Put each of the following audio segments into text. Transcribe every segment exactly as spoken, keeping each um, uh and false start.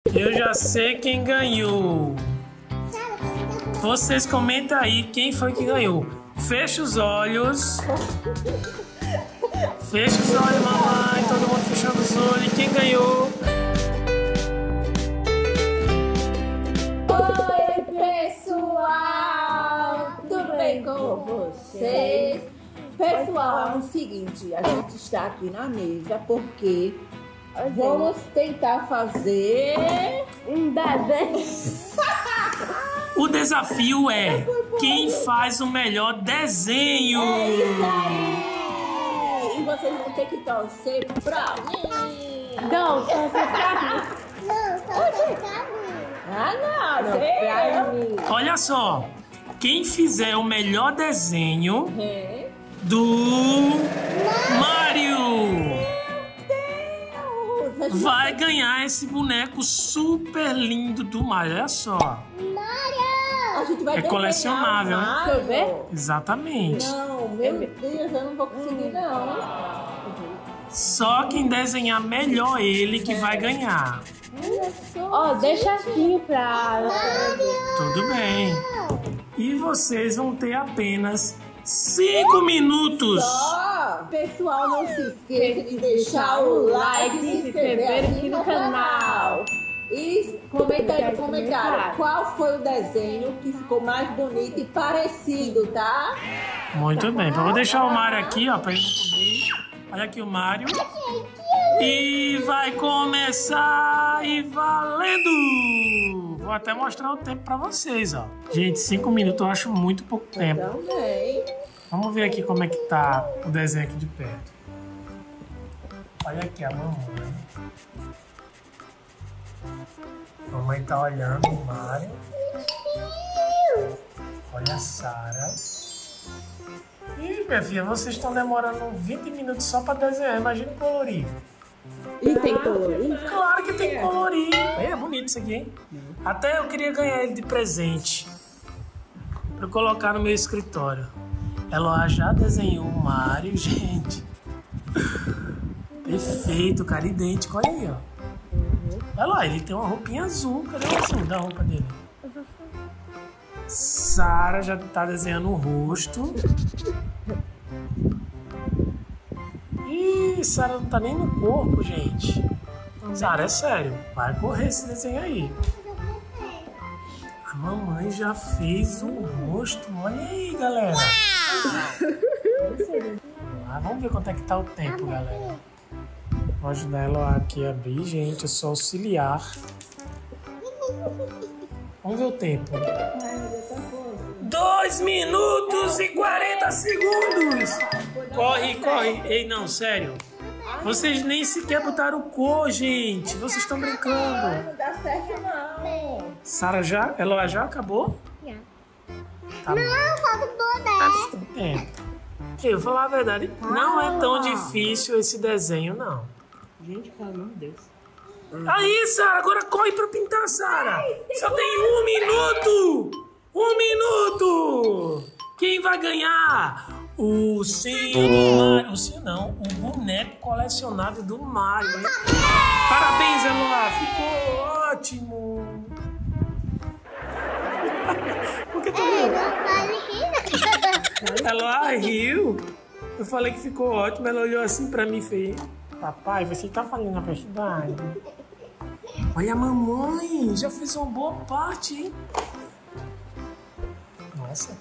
Eu já sei quem ganhou. Vocês comentem aí quem foi que ganhou. Fecha os olhos. Fecha os olhos, mamãe. Todo mundo fechando os olhos. E quem ganhou? Oi, pessoal! Tudo bem com vocês? Pessoal, é o seguinte, a gente está aqui na mesa porque vamos tentar fazer um desenho. O desafio é quem faz o melhor desenho. É isso aí! E vocês vão ter que torcer pra mim. Não, torcer pra mim. Não, torcer pra mim. Ah, não, Não, sei pra eu. mim. Olha só, quem fizer o melhor desenho É. do Mario Deus, vai ganhar esse boneco super lindo do Mario. Olha só. a gente vai É colecionável, desenhar o hein? Mario. Deixa eu ver. Exatamente. Não, meu Deus, eu não vou conseguir não. Só quem desenhar melhor ele que vai ganhar. Ó, deixa assim pra... Tudo bem. E vocês vão ter apenas cinco minutos. Ó, pessoal, não se esqueça de deixar o like e se inscrever aqui no canal. E comenta aí no comentário qual foi o desenho que ficou mais bonito e parecido, tá? Muito bem. Então, vou deixar o Mario aqui, ó, pra ele cobrir. Olha aqui o Mario. E vai começar e valendo! Vou até mostrar o tempo pra vocês, ó. Gente, cinco minutos eu acho muito pouco tempo. Também. Vamos ver aqui como é que tá o desenho aqui de perto. Olha aqui a mamãe. A mamãe tá olhando o Mario. Olha a Sara. Ih, minha filha, vocês estão demorando vinte minutos só pra desenhar. Imagina colorir. E tem colorir? Claro que tem que colorir. É bonito isso aqui, hein? Até eu queria ganhar ele de presente pra eu colocar no meu escritório. Eloá já desenhou o Mario, gente. Perfeito, cara idêntico. Olha aí, ó. Olha lá, ele tem uma roupinha azul. Cadê o azul da roupa dele? Sara já tá desenhando o rosto. Ih, Sara não tá nem no corpo, gente. Sara, é sério. Vai correr esse desenho aí. A mamãe já fez o rosto. Olha aí, galera. Ah, vamos ver quanto é que tá o tempo, galera. Vou ajudar ela aqui a abrir, gente. Eu sou auxiliar. Vamos ver o tempo. dois minutos e quarenta segundos. Corre, corre. Ei, não, sério. Vocês nem sequer botaram cor, gente. Vocês estão brincando. Não dá certo não. Sara já? Ela já acabou? Já. Tá bom. Não, falta o boné. É. Eu vou falar a verdade. Não é tão difícil esse desenho, não. Gente, pelo amor de Deus. Aí, Sara, agora corre pra pintar, Sara. Só tem um minuto. Um minuto. Quem vai ganhar? O ursinho do Mario. O ursinho não, o boneco colecionável do Mario, hein? Parabéns, Eloá. Ficou ótimo. Por que tu riu? Eloá riu. Eu falei que ficou ótimo. Ela olhou assim pra mim e fez: papai, você tá falando a verdade? Olha a mamãe, já fez uma boa parte, hein? Nossa.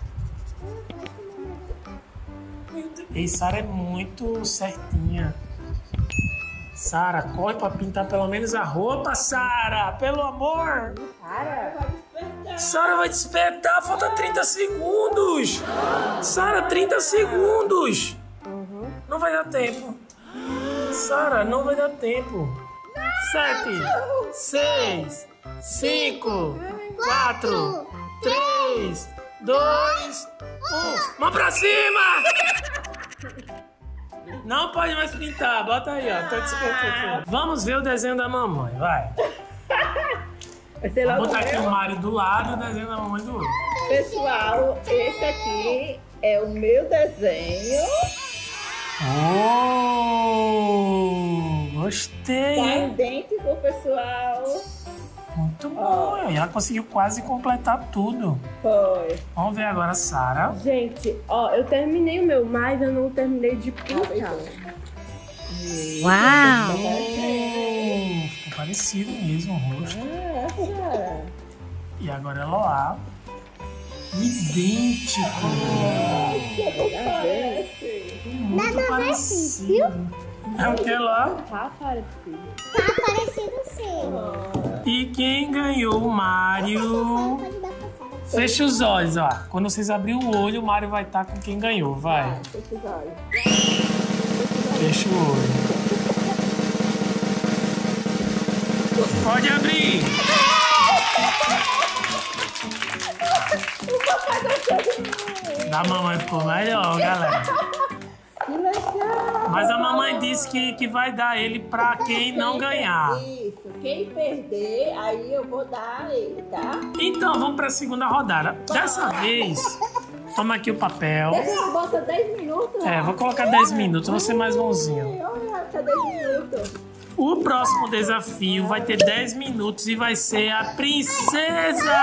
E Sara é muito certinha. Sara, corre pra pintar pelo menos a roupa, Sara! Pelo amor! Sara vai despertar, falta trinta segundos! Sara, trinta segundos! Não vai dar tempo. Sara, não vai dar tempo. Sete, seis, cinco, quatro, três, dois, um. Mão pra cima! Não pode mais pintar. Bota aí, ó. Tô despertando. Vamos ver o desenho da mamãe, vai. Vou botar aqui o Mario do lado e o desenho da mamãe do outro. Pessoal, esse aqui é o meu desenho. Oh, gostei, Tá hein? idêntico, pessoal. E ela conseguiu quase completar tudo. Foi. Vamos ver agora a Sara. Gente, ó, eu terminei o meu, mas eu não terminei de pintar. Uau! Oh, ficou parecido mesmo o rosto. Ah, Sara. E agora Eloá. Idêntico. Parece. Muito Nada parecido. É o que, Eloá? Tá parecido. Tá parecido sim. E quem ganhou o Mário? Pode dar pra Sara. Fecha os olhos, ó. Quando vocês abrirem o olho, o Mário vai estar com quem ganhou. Vai. Fecha os olhos. Fecha o olho. Pode abrir. Da mamãe ficou melhor, galera. Que legal. Mas a mamãe disse que, que vai dar ele pra quem não ganhar. Isso. Quem perder, aí eu vou dar a ele, tá? Então, vamos pra segunda rodada. Dessa vez, toma aqui o papel. Você bota dez minutos? É, vou colocar dez minutos, vou ser mais bonzinho. Olha, tá dez minutos. O próximo desafio vai ter dez minutos e vai ser a princesa!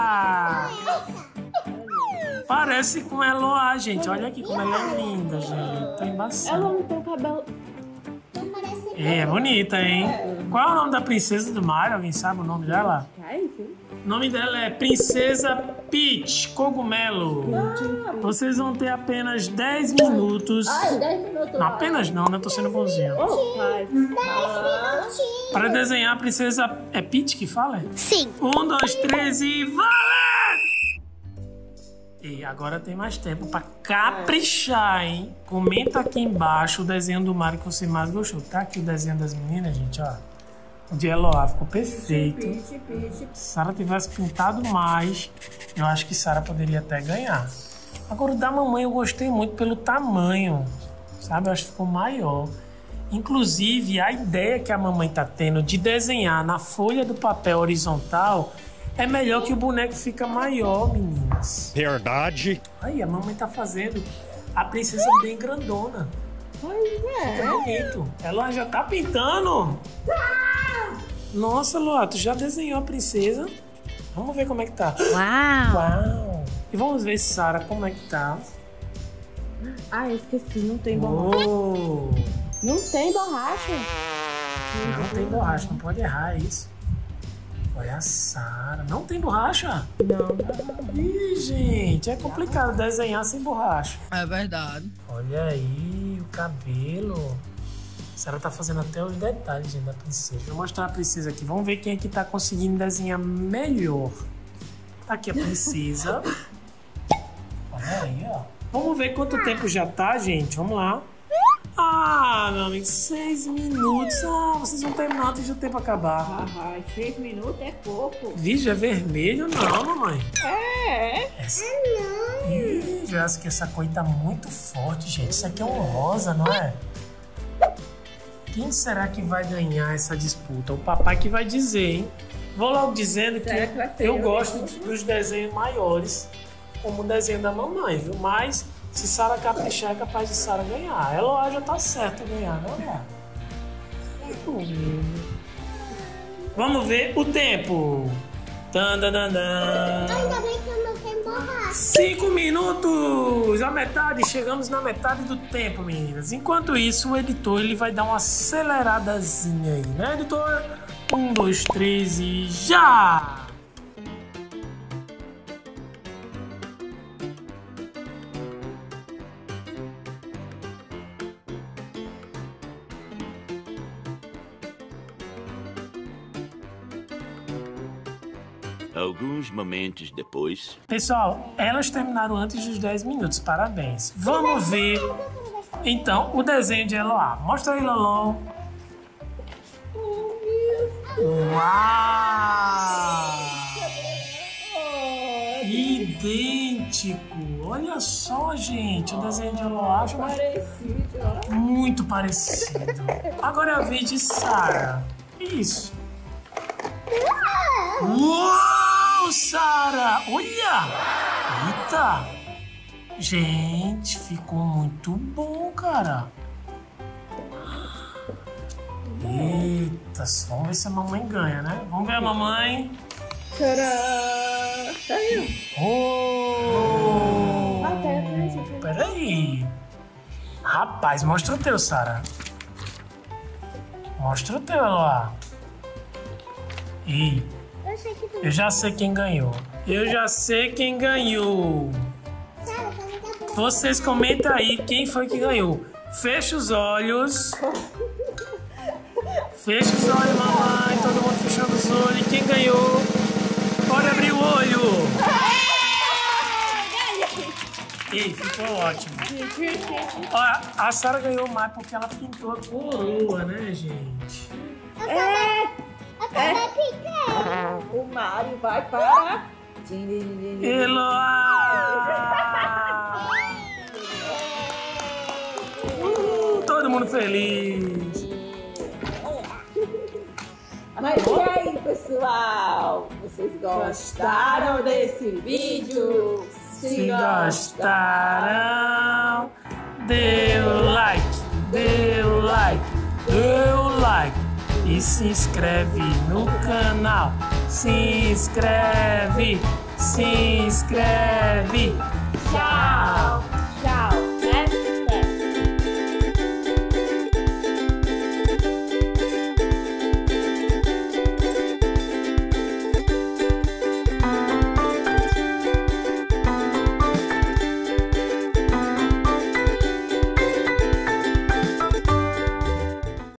Parece com Eloá, gente. Olha aqui como ela é linda, gente. Tá embaçada. Ela não tem o cabelo. Não parece É, é bonita, hein? Qual é o nome da princesa do Mario? Alguém sabe o nome dela? Cai, enfim. O nome dela é Princesa Peach Cogumelo. Vocês vão ter apenas dez minutos. Ai, dez minutos. Não, apenas não, né? Tô sendo bonzinho. Oh, pai. minutinhos. Para desenhar a princesa... É Peach que fala? Sim. Um, dois, três e vale! E agora tem mais tempo pra caprichar, hein? Comenta aqui embaixo o desenho do Mario que você mais gostou. Tá aqui o desenho das meninas, gente, ó. O de Eloá ficou perfeito. Piche, piche. Se Sara tivesse pintado mais, eu acho que Sara poderia até ganhar. Agora o da mamãe eu gostei muito pelo tamanho, sabe? Eu acho que ficou maior. Inclusive, a ideia que a mamãe tá tendo de desenhar na folha do papel horizontal é melhor que o boneco fica maior, meninas. Verdade. Aí, a mamãe tá fazendo a princesa bem grandona. Pois é. Fica bonito. Ela já tá pintando. Nossa, Lua, tu já desenhou a princesa? Vamos ver como é que tá. Uau. Uau! E vamos ver, Sara, como é que tá. Ah, eu esqueci, não tem borracha. Oh! Não tem borracha. Não tem borracha, não pode errar, é isso. Olha a Sara. Não tem borracha? Não. Ih, gente, é complicado desenhar sem borracha. É verdade. Olha aí, o cabelo. A Sara tá fazendo até os detalhes, gente, da princesa. Deixa eu mostrar a princesa aqui. Vamos ver quem é que tá conseguindo desenhar melhor. Tá aqui a princesa. Olha aí, ó. Vamos ver quanto tempo já tá, gente. Vamos lá. Ah, meu amigo, seis minutos. Ah, vocês vão terminar antes do tempo acabar. Ah, seis minutos é pouco. Vixe, é vermelho? Não, mamãe. É. Essa... Ih, eu acho que essa cor tá muito forte, gente. Isso aqui é um rosa, não é? Quem será que vai ganhar essa disputa? O papai que vai dizer, hein? Vou logo dizendo que, Será que vai ser eu eu gosto mesmo? dos desenhos maiores, como o desenho da mamãe, viu? Mas se Sara caprichar, é capaz de Sara ganhar. Ela já tá certo ganhar, não é? Vamos ver o tempo. Tandanana. Ainda bem que eu não tenho borracha. Cinco minutos! A metade, chegamos na metade do tempo, meninas. Enquanto isso, o editor ele vai dar uma aceleradazinha aí, né, editor? Um, dois, três e já! Alguns momentos depois. Pessoal, elas terminaram antes dos dez minutos. Parabéns. Vamos ver, então, o desenho de Eloá. Mostra aí, Loló. Uau! Idêntico! Olha só, gente, o desenho de Eloá é Parecido, ó. muito parecido. Agora é a vez de Sara. Isso. Uau, Sara! Olha! Eita! Gente, ficou muito bom, cara. Eita, vamos ver se a mamãe ganha, né? Vamos ver a mamãe. Tcharam! Saiu. Oh! Ah, pera, pera, pera. Peraí. Rapaz, mostra o teu, Sara. Mostra o teu, Eloá. Ih, Eu sei que tu... eu já sei quem ganhou. Eu já sei quem ganhou. Sara, quando tá por... Vocês comentem aí quem foi que ganhou. Fecha os olhos. Fecha os olhos, mamãe. Todo mundo fechando os olhos. E quem ganhou? Pode abrir o olho. Ih, ficou ótimo. Ó, a Sara ganhou mais porque ela pintou a coroa, né, gente? Eu também, eu também pintei. O Mário vai para... Eloá! Uh, todo mundo feliz. Mas e aí, pessoal? Vocês gostaram desse vídeo? Se gostaram, dê o like, dê o like, dê o like e se inscreve no canal. Se inscreve, se inscreve.